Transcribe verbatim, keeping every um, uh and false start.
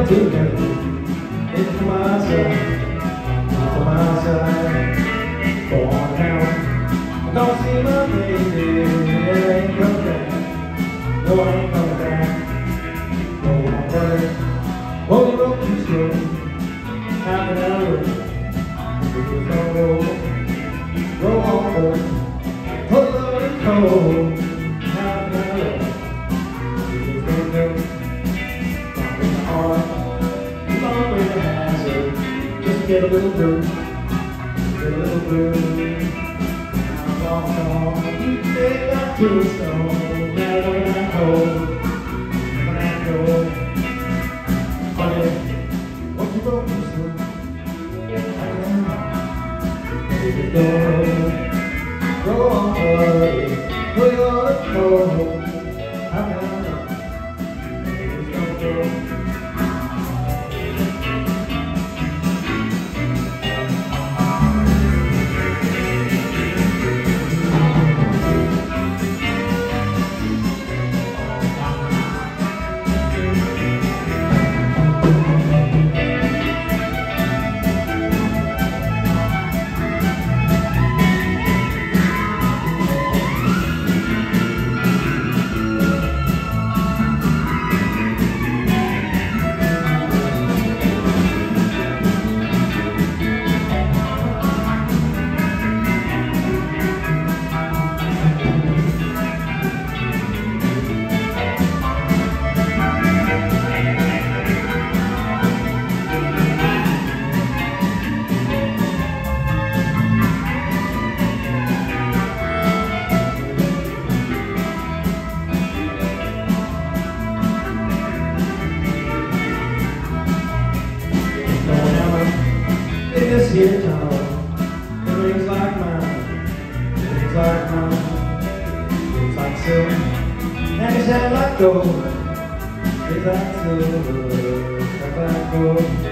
to me. It's from my side, from my side. For now, I don't see my baby. It ain't coming back. No, I ain't coming back. No, I'm running. Oh, you roll too slow. How can I roll? If don't roll, roll on first. Hold on and cold. How can I roll? If don't go, I'm in the heart. Come on with the hazard. Just get a little blue. Get a little blue. I'm all gone. You take that to a stone. Now when I hold, when I go. Honey, won't you roll too slow? If you don't, go on, put it on the floor. How can I know? If you don't go. This here town, it rings like mine, it rings like mine, it rings like silver, and his head like gold, it's like silver, it's like gold.